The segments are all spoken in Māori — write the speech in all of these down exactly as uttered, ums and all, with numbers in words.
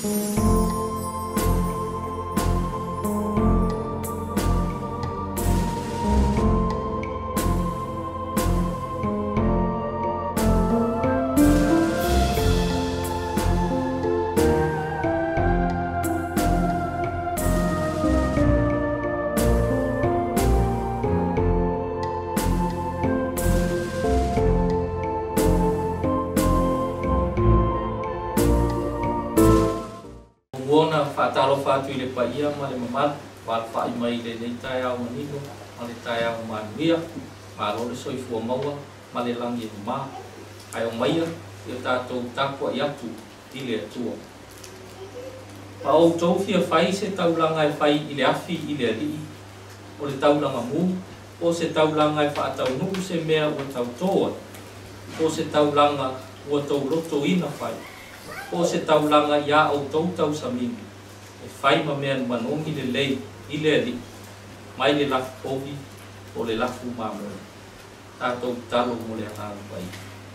Wona fatalo fatu ile pa ia male mamal wal fa mai le nei tai au manino male tai au manuia ma lo le soi fu maua male lang ye ma ai o mai ia tatou tapu ia tu ile tu pa o tou fia fai se taulanga e fai ile afi ile ali o le taulanga mu o se taulanga e fa tau nu se mea o tau toa o se taulanga o tau roto ina fai o se taulanga ia o tau tau samimi e fai ma mea manongi le lei ile ali mai le lafu kovi o le lafu mamo tatou talo mo le hana pai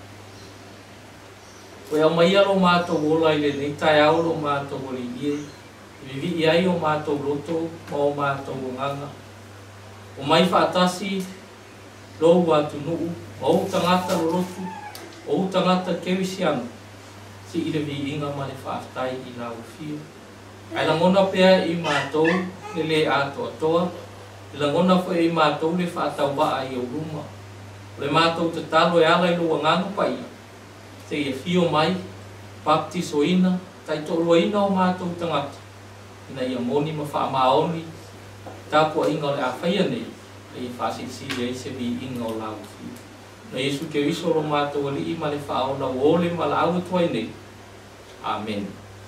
o e mai alo mato wola ile nei tai au lo mato woli ie vivi iai o mato roto o mato nganga o mai fatasi lo watu nuu o tangata roto o tangata kewisiano si ile vi inga male faaftai i lau fio. Ai langona pea i mātou le le ato atoa, le langona fo i mātou le whaatau waa i o ruma. Le mātou te talo e ala i lua nganga pa ia. Te ia fio mai, baptiso ina, tai tolo ina o mātou tangata. Ina ia moni ma wha maoni, tāpua inga le awhaia nei, le i whasisi le i se vi inga o lau fio. Na Yesu ke iso ro mātou ali i male whaona o ole ma la au tuai nei. Amen.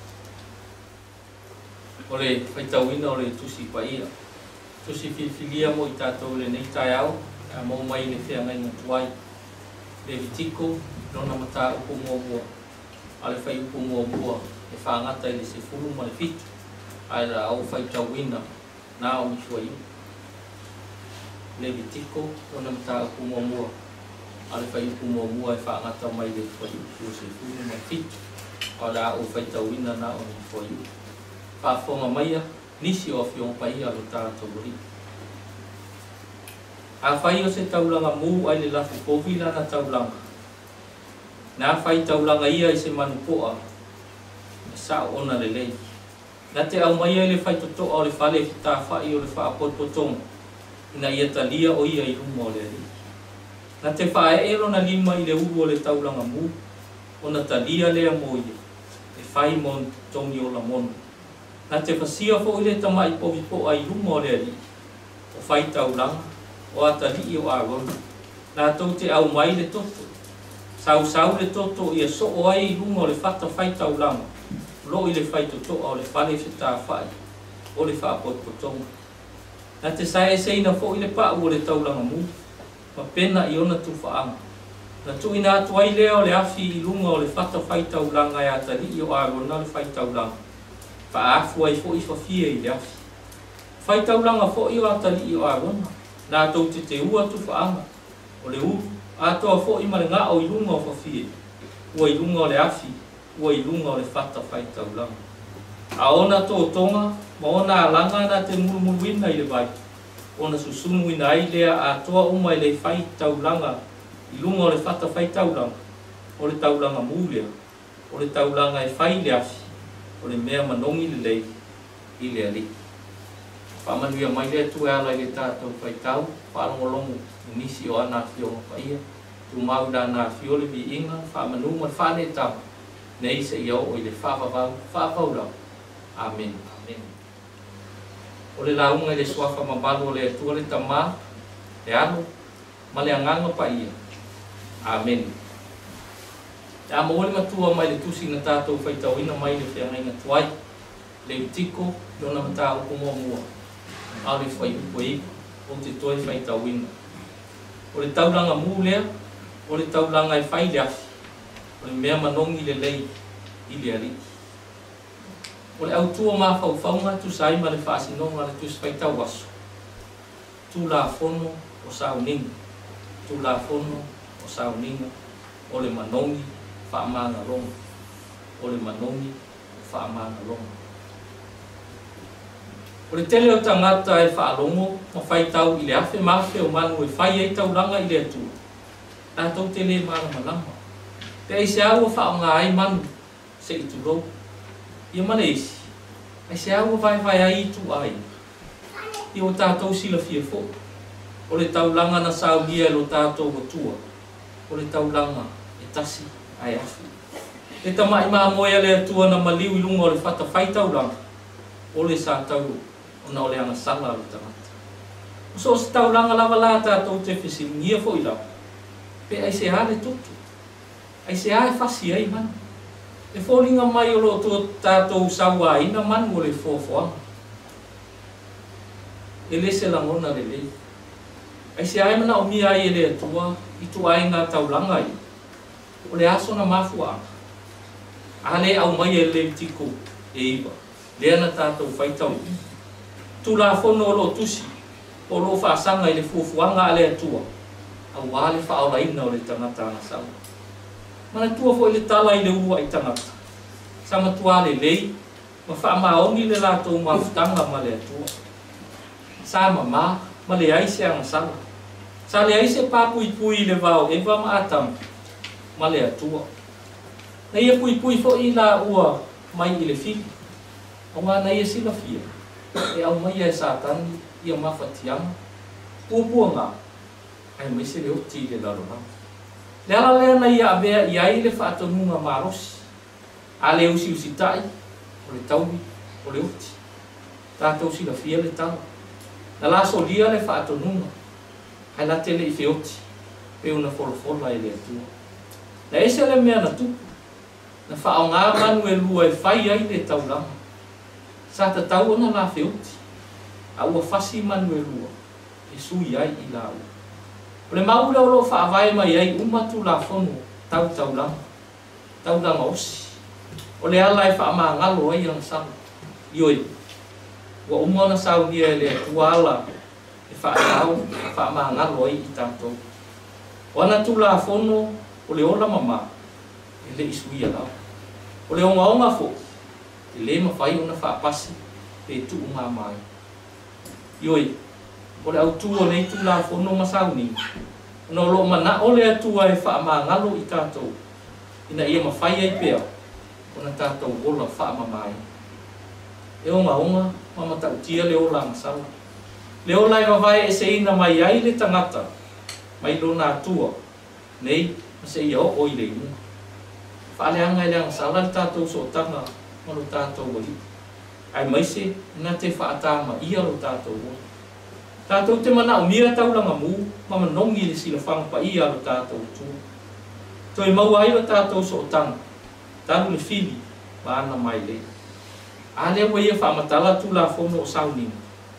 Ole whaitau ina ole tusi pa ia. Tusi filfilia mo i tātou le nei tai au, a mo mai le whea ngai ngatuai. Le vitiko, nona mata upo mua mua. Ale whai upo mua mua, e whaangata i le se furu ma le fitu. Ai ra au whaitau ina, nā o mishua iu. Le vitiko, nona mata upo mua mua. Ale whai upo mua mua e whaangata mai le whai upo se furu ma le fitu. Ora o whaitau ina nā o mishua iu. Whaafonga maia, nisi o whiong pai alo tātou ri. A whai o se taulanga mū ai le lafu povila na taulanga. Nā whai taulanga ia i se manupoa, na sa ona le lei. Nā te au maia i le whai totoa o le whale ki tā whai o le whaapototonga. Ina ia talia o ia i rumo le ri. Nā te whae ero na lima i le uru o le taulanga mū, o na talia lea mo ia. E whai mon tongi o la mono. Nā te whasia fo i le tamai povi po ai rumo le ri. O whai taulanga, o atari i o agona. Nā tau te au mai le toto. Sau sau le toto ia so o ai rumo le whata whai taulanga. Lo i le whai toto o le whale se tā whai. O le whaapototonga. Nā te sae seina fo i le pā o le taulanga mu. Ma pena i ona tu whaanga. Na tu ina atu ai leo le afi i lunga o le whata whai taulanga e atari i o agona le whai taulanga. Whaafu ai fo i whawhia i le afi. Whai taulanga fo i o atari i o agona. Nā tau te te ua tu whaanga. O le u, atoa fo i mare ngā o i lunga o whawhia. Ua i lunga o le afi, ua i lunga o le whata whai taulanga. A ona tō tonga, ma ona alanga na te murumuru ina i le vai. Ona susunu ina ai lea atoa uma i le whai taulanga. I lunga o le whata whai taulanga. O le taulanga mūlea. O le taulanga e whai le afi. O le mea manongi le lei i le ali. Whamanuia mai lea tu e ala i le tātou whai tau. Whalongolongo i nisi o ana fio pa ia. Tu mau da na fio le vi inga. Whamanu ma whane tau. Nei se iau o i le whawawau. Whawau lau. Amen. Amen. O le launga i le swafa mamalu o le atua le tamā. Le alo. Ma le anganga pa ia. Amen. Te ama ole matua mai le tusi na tātou whaitauina mai le whiangai na tuai. Le utiko, lona mata upo mua mua. Au le whai upo iku, o te toi whaitauina. O le taulanga mū lea, o le taulanga e whai le afi. O le mea manongi le lei i le ariki. O le autua mā whauwhaunga tu saima le whaasinonga le tusi whaitau aso. Tu la fono o sauninga. Tu la fono o sauninga. O le manongi whaamanga ronga. O le manongi whaamana longa. O le tele o tangata e whaalongo, ma whai tau i le afe mawhi o manu e whai ei tau langa i le atu. Tātou tele mana malama. Te eise au a whaonga ai manu se i turo. Ia mana eisi. Eise au a vai vai ai tu ai. I o tātou sila fia fo. O le tau langa na sau lia lo tātou o tua. O le tau langa e tasi ai afu. E tamai maa moia le atua na maliu i lunga o le whata whai tau langa. O le sa tau o na o le anga sala o tangata. O so se tau langa lava la tātou te whisi ngia fo i lau. Pe ai se hale tutu. Ai se hae whasi ai man. E fōlinga mai o lo tō tātou saua ina man o le fōwhoanga. E le se langona le lei. Ai se hae mana o mia ai e le atua i tu ai ngā tau langa i. O le aso na mafuanga. Ale au mai e le tiko e iwa. Le ana tātou whaitau. Tu la whono o lo tusi. O lo whaasanga i le fōwhoanga a le atua. Au wale whaora ina o le tangata na sau. Mana tua fo i le tala i le ua i tangata. Sama tua le lei. Ma wha maongi le lātou mawhutanga ma le atua. Sama ma, ma le aise anga sala. Sa le aise pāpui pui le vau e wa maatam ma le atua. Na ia pui pui fo i la ua mai i le fili. O ngā na ia sila fia. E au mai e sātani ia mawhatianga. Pūpua ngā. Ai mai se le oti le laro hau. Le ala lea na ia avea i ai le whaatonunga marosi. A le usi usi tai, o le taumi, o le oti. Tātou si la fia le tala. Na la solia le whaatonunga. Ai la tele i fe oti. Pe una folofola e le atua. Na ese le mea na tupu. Na whao ngā manu e lua e whai ai le taulanga. Sa ta tau ona la fe oti. A ua whasi manu e lua. E sui ai i la ua. O le maula o lo whaawai mai ai umatu la whono tau tau langa. Tau langa osi. O le ala e wha ngalo ai ang sama. Ioi. Wa umona sau nia e le tua ala e wha tau wha ngalo ai i tātou. O ana tu la whono o le ola mama e le isuia lau. O le onga onga fo. E le mawhai ona wha pasi e tu unga mai. Ioi. O le autua nei tu la whono masau ni. No lo mana o le atua e wha ngalo i tātou. Ina ia mawhai ai pēo. O na tātou ola wha mamai. E onga onga, mama tau tia le ola masau. Le ola e mawai e se ina mai ai le tangata. Mai lo nā tua. Nei, ma se ia o i le inga. Wha le anga i le anga sala le tātou so tanga. Ma lo tātou wali. Ai maise, ina te wha atama ia lo tātou ola. Tātou te mana o mia taulanga mū, mama nongi le sila whanga pa ia lo tātou tū. Toi mau ai lo tātou so tanga, tālu le fili, ma ana mai le. A lea wa ia whaamatala tū la whono o saunina.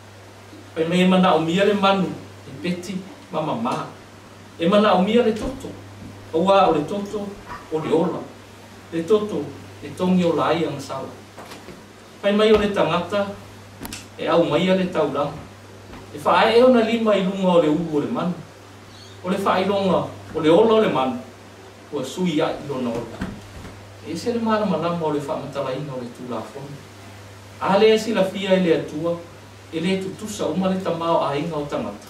Pai mei mana o mia le manu, e peti, mama maa. E mana o mia le toto, o wā o le toto, o le ola. Le toto, e tongi o la ai ang sala. Pai mai o le tangata, e au mai le taulanga. E whae e ona lima i lunga o le uu o le manu. O le whae longa o le ola o le manu. Ua sui a i lona ola. E se le mana manama o le whaamatala ina o le tūla whonu. A le esi la fia e le atua, e le tutusa uma le tamao a inga o tangata.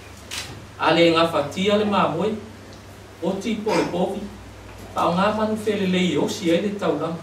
A le ngā whatia le māmoe, o tipo le povi, pa o ngā manu whele le i osi e le taulanga.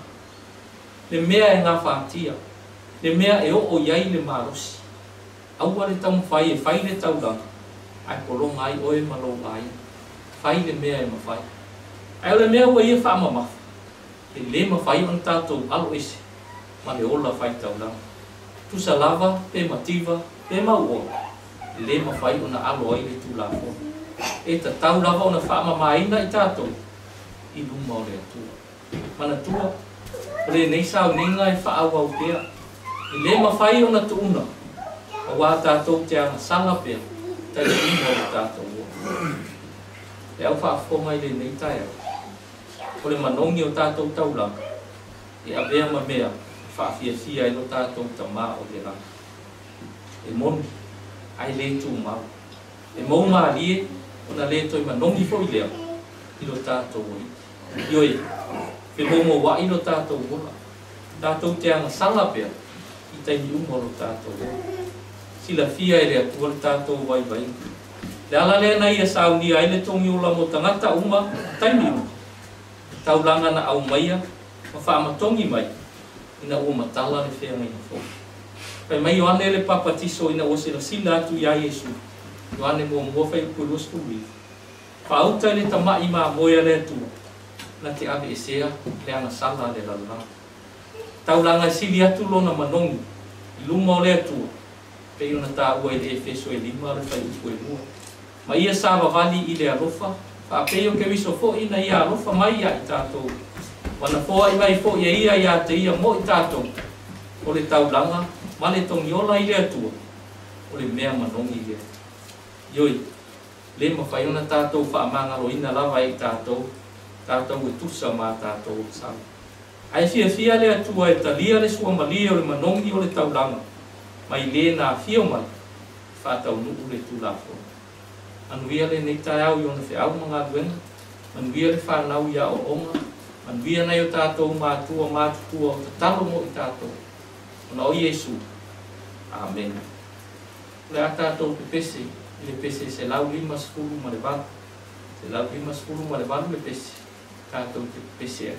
Le mea e ngā whatia, le mea e o o iai le marosi. Aua le tau mwhai e whai le tau langa. Ai polong ai oe malo ai. Whai le mea e mawhai. Ai o le mea ua ia wha mamafa. E le mawhai on tātou alo ese. Ma le ola whai tau langa. Tusa lava, pe mativa, pe mau ola. E le mawhai ona alo ai le tū la fo. E ta tau lava ona wha mamaina i tātou. I luma o le atua. Mana tua. Le nei sao ninga e wha au au pia. E le mawhai ona tuuna. O wā tātou te anga sanga pia, tai ina o tātou ua. E au whaafonga i le nei tai au. O le manongi o tātou taulanga, e awea ma mea, whaafia fia i lo tātou ta mā o le ranga. E monu, ai le tū mau. E mou mā lie, o na le toi manongi fo i lea, i lo tātou ua. Ioi, pe mou mo wa i lo tātou ua. Tātou te anga sala pia, i taimi umoro tātou. Sila fia e rea tua tātou vai vai. Le ala lea na ia sauni ai le tongi o la mo tangata uma taimi uma. Taulanga na au maia, ma whaamatongi mai, ina ua matala le whea ngai na fo. Pai mai o ane le papatiso ina o sila sila atu ia Yesu. O ane mua mua whai kuros kuri. Whaauta le tamai maa moia le atua. Na te ave e sea, le anga sala le lalala. Taulanga sili atu lo na manongi, i luma o le atua. Pei ona tā ua e le efeso e lima le whai upu e mua. Ma ia sāwa vali i le alofa, wha pei o ke wiso fo ina ia alofa mai ia i tātou. Wana fo i mai fo ia ia ia te ia mo i tātou. O le taulanga, ma le tongi ola i le atua. O le mea manongi i le. Ioi, le ma whai ona tātou wha amangaro ina lawa i tātou. Tātou e tusa mā tātou o tātou. Ai fia fia le atua e talia le sua malia o le manongi o le taulanga. Mai le na fia mai, whātau nuu le tūlafo. Anuia le nei tai au i ona whi au mga duenga. Anuia le whanau ia o onga. Anuia nei o tātou mātua mātutua o tatalo mo i tātou. Ona o Yesu. Amen. Le a tātou pe pese, i le pese se lau lima sepulu ma le valu. Se lau lima sepulu ma le valu le pese. Tātou pe pese e.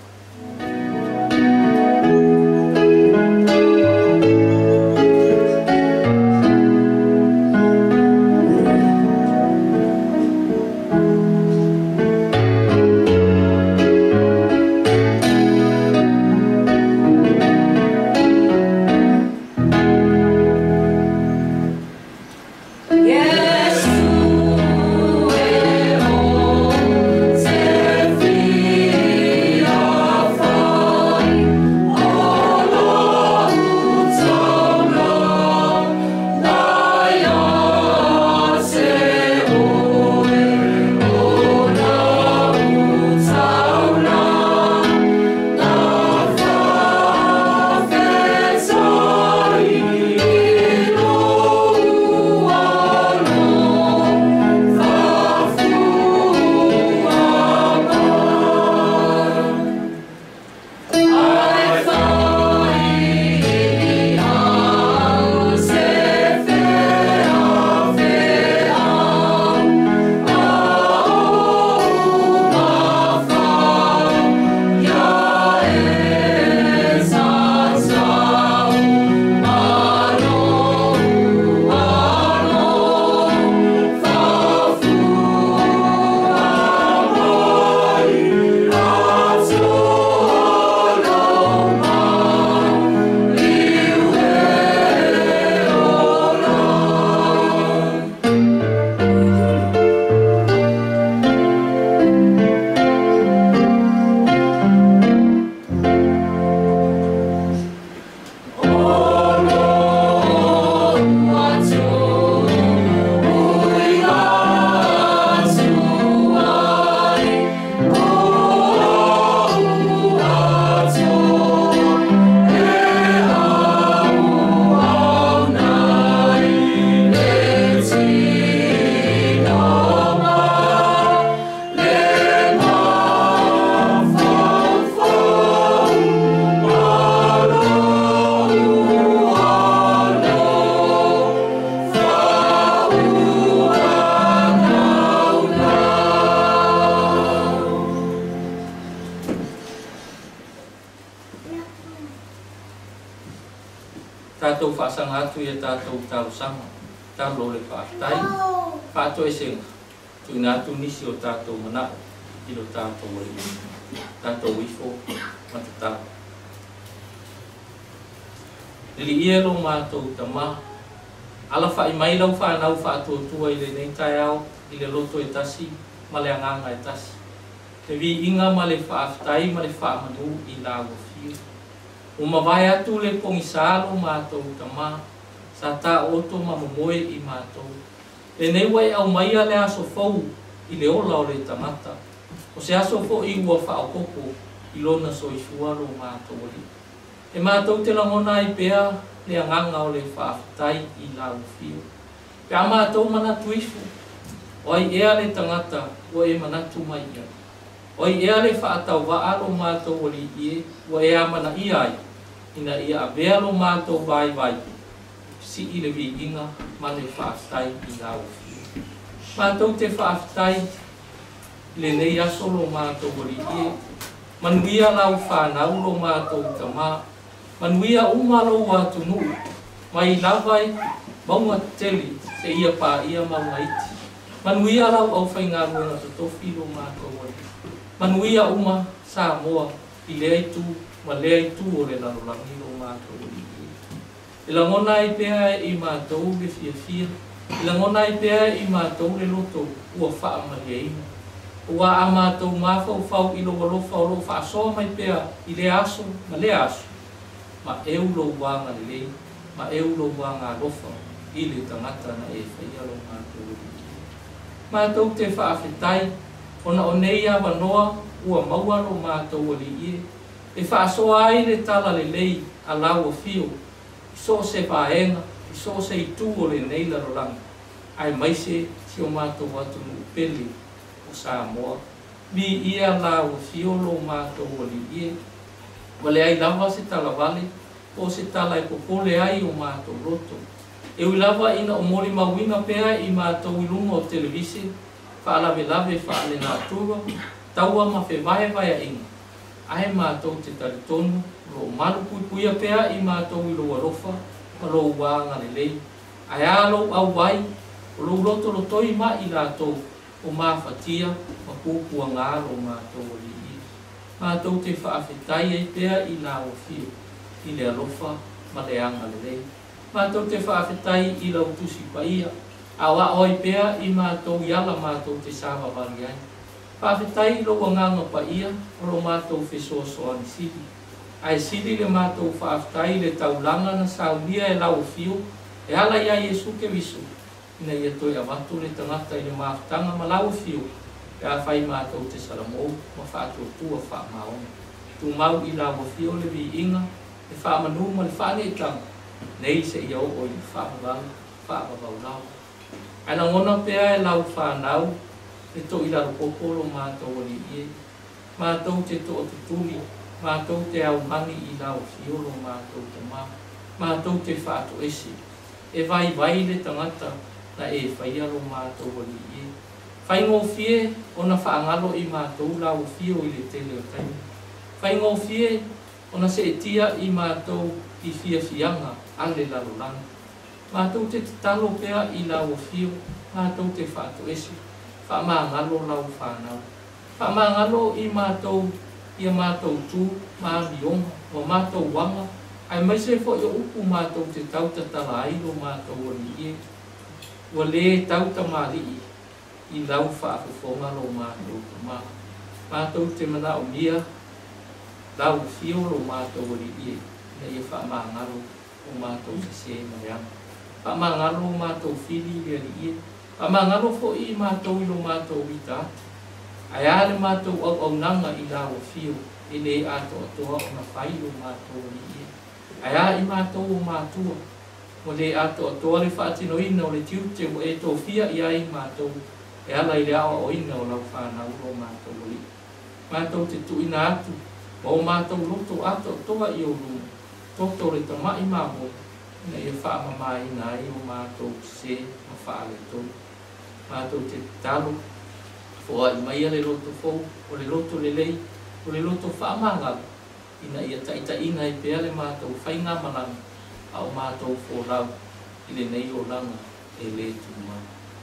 Tātou whaasanga atu ia tātou tau sanga, tālo le whaatai, whaato e senga, tui nā atu nisi o tātou mana, ilo tātou e tātou ifo, matatau. Nili ia lo mātou tama, ala whai mai lau whanau whaatua tua i le nei tai au, i le loto e tasi, ma le anganga e tasi. Te vi inga ma le whaatai, ma le whaamanu i lawa fio. O mawai atu le pongisalo mātou tama, sa tā oto mamomoe i mātou. E nei wai au maia le aso fau i le ola o le tamata. O se aso fau i ua whaokoko i lona so i fuaro mātou li. E mātou te langona i pea le anganga o le whaatai i lau fio. Pea mātou manatu ifu. O ai ea le tangata o e manatu mai ia. O ai ea le whaatau wa alo mātou o li ie o ea mana ia ai. ina ia avea lo mātou vai vai si i le vi inga ma le whaafitai i ngā uwhi. Mātou te whaafitai le nei aso lo mātou wari ie, manuia lau whanau lo mātou ta mā, manuia umalo watu nu, mai lawai maunga teli se ia pā ia maunga iti. Manuia lau au whai ngā ruenga to tofi lo mātou wari. Manuia uma sā moa i lea i tū, ma lea i tū o le larolangi lo mātou wari. I langona i pēa i mātou le fia fia, i langona i pēa i mātou le loto ua wha mariaina. Ua a mātou māwhau whau i lo walofa o lo wha asoa mai pēa i le aso, ma le aso. Ma eu lo wanga le lei, ma eu lo wanga lofa i le tangata na e whaia lo mātou wari. Mātou te whaafetai, ona o nei a wanoa ua maua lo mātou wari ie. E whaasoa ai le tala le lei a lau o fio, i so se whaenga, i so se i tū o le nei larolangi. Ai maise si o mātou watu mu peli o Samoa. Mi ia lau o fio lo mātou wari ie. Wale ai lava se tala vale, o se tala e popole ai o mātou roto. E ui lava ina o mori mawinga pēa i mātou i lunga o televisi, whaalawe lawe whaale nā tura, taua ma whe vae vai a inga. Ahe mātou te taritonu, lo malu pui puia pēa i mātou i lo arofa, ma lo wānga le lei. Ai alo au wai, o lo roto lo toi ma i lātou, o mā whatia, ma pūpua ngā lo mātou o li i. Mātou te whaafetai ei pēa i nā o fio, i le arofa, ma le anga le lei. Mātou te whaafetai i lau tusi pa ia, awa oi pēa i mātou i ala mātou te sāwa wari ai. Whaafetai lo wanganga pa ia, o lo mātou whesoa soani siri. Ai siri le mātou whaafetai le taulanga na saulia e lau fio, e ala ia Yesu ke visu. Ina ia toi awatu le tangata i le maafutanga ma lau fio, e a whai mātou te saramou, ma whaatua tua wha maona. Tu mau i lau fio le vi inga, e wha manu ma le whaane tanga, nei se ia o i wha mawau, wha mawau lau. Ana ngona pēa e lau whanau, e to i laro popolo mātou ali ie, mātou te to o tutuli, mātou te au mani i lau fiolo mātou te mā, mātou te whaato esi, e vai vai le tangata na e whaialo mātou ali ie. Whaingo fie o na whaangalo i mātou lau fio i le tele o taimi. Whaingo fie o na se etia i mātou i fia fianga ale lalo lana. Mātou te talo pēa i lau fio, mātou te whaato esi. Whamangalo lau whanau. Whamangalo i mātou, i a mātou tū, māmionga, o mātou wanga, ai mai se fo i upu mātou te tauta tala airo mātou o ni ie. Ua le tauta mali i, i lau whaafufonga lo mātou te mā. Mātou te mana o mia, lau fio lo mātou o ni ie, na i a whamangalo o mātou te se marianga. Whamangalo o mātou fili i a ni ie, a mangalo fo i mātou i lo mātou i tātu. Ai ale mātou au au nanga i la o fio, e le ato atoa o na whai lo mātou i ie. Ai a i mātou o mātua, o le ato atoa le whaatino ina o le tiute o e tō fia i ai mātou, e ala i le awa o ina o lau whanau lo mātou i. Mātou te tu ina atu, o mātou loto ato atoa i o lunga, toto le tama i māmo, ina i a whaamama ina i o mātou se ma whaale tō. Mātou te talo, fo ai mai le loto fou, o le loto le lei, o le loto whaamangal, ina ia taita ina i pēa le mātou whainga mananga, au mātou fo lau, i le nei o langa e le tu mau.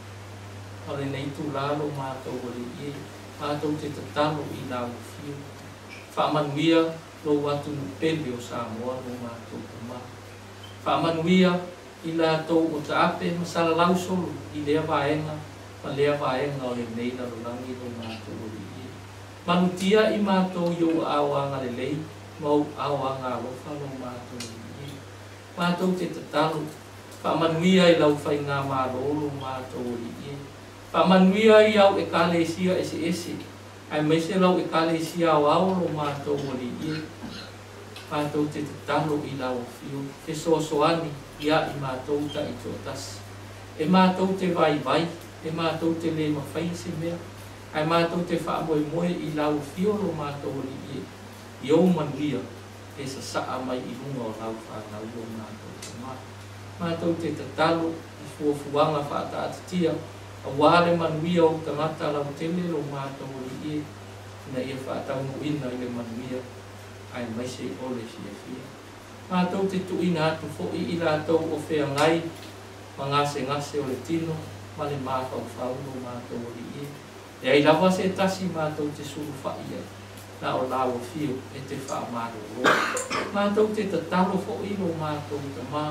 O le nei tu lalo mātou o le ie, mātou te tatalo i lau fio, whaamanuia lo watu nupeli o Samoa lo mātou tu mau. Whaamanuia i la tau o ta ape masala lau solo i lea vaenga, ma lea vaenga o le nei na rolangi lo mātou o li ie. Manutia i mātou i o awanga le lei, mau awanga alofa lo mātou o li ie. Mātou te tatalo, whaamanuia i lau whai ngā mālo lo mātou o li ie. Whaamanuia i au e kālesia ese ese, ai meise lau e kālesia au au lo mātou o li ie. Mātou te tatalo i lau fio, te soasoani ia i mātou ta i tō tasi. E mātou te vai vai, e mātou te le mawhai se mea, ai mātou te whaamoe moe i lau fio lo mātou o li ie. I au manuia, e sa saa mai i lunga o lau whanau o mātou te mā. Mātou te tatalo i fuafuanga whaata atitia, a wāre manuia o tangata lau tele lo mātou o li e, na ia whaatau mo ina i le manuia, ai mai se ole fia fia. Mātou te tuina atu fo i i lātou o whea ngai, ma ngase ngase o le tino, ma le māwhau whau lo mātou o li e. E ai lawa se tasi mātou te suru whaia, na o lawa fio e te wha maro roa. Mātou te tatalo fo i lo mātou te mā,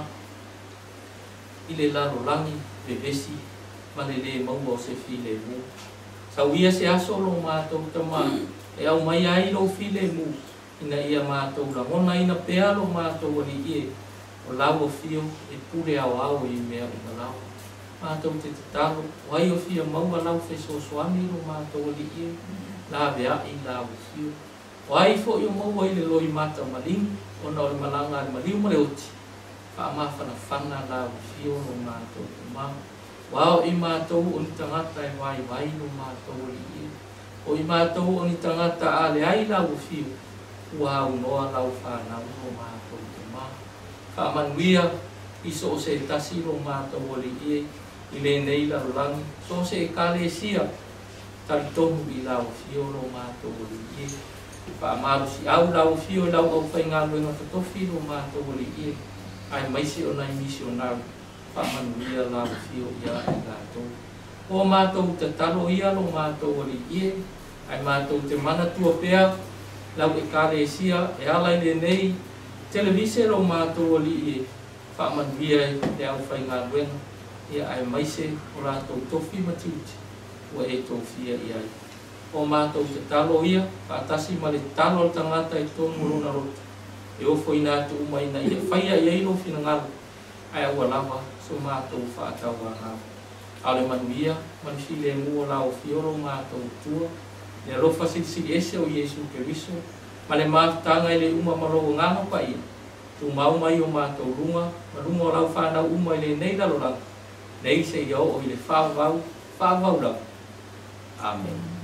i le laro langi, le vesi, ma le le maua o se fi le mu. Sau ia se aso lo mātou te mā, e au mai ai lo fi le mu, ina ia mātou la mona ina pea lo mātou o li e, o lawa fio e pure au au i mea o na lawa. Mātou te tatalo, wai o fia maua lau feso soani lo mātou o li e, la vea i la fio. Wai fo i o maua i le loi mata maling, o na o le malanga le maling ma le oti. Wha mawhana whana la fio lo mātou te mā. Wao i mātou o ni tangata e wai wai lo mātou o li e. O i mātou o ni tangata a le ai la fio, ua au noa lau whanau lo mātou te mā. Wha manuia i so se tasi lo mātou o li e, i le nei la rolangi, so se kale sia, tari tomu i lau fio lo mātou o li e. Wha amaru si au lau fio lau au whai ngā luenga tatofi lo mātou o li e. Ai maise o nai misionaru, wha manuia lau fio ia i lātou. O mātou te talo ia lo mātou o li e, ai mātou te mana tua pea, lau e kare sia, e alai le nei, televise lo mātou o li e, wha manuia e au whai ngā luenga. Ia ai maise o rātou tofi matiuti, ua e tofia i ai. O mātou te talo ia, whaatasi ma le talo al tangata i tōnu rona rota. E ofo ina atu umai na ia whaia i eiro fina ngaru. Ai aua lawa, so mātou whaatau a ngaru. Ale manuia, manusi le mua lao fioro mātou tua. Le rofa sili ese o Iesu Keriso. Ma le mātanga i le uma maro ngāma pa ia. Tu mau mai o mātou runga, ma runga o lau whanau uma i le nei lalo ranga. Nei se iau o i le whāwau, whāwau lau. Amen.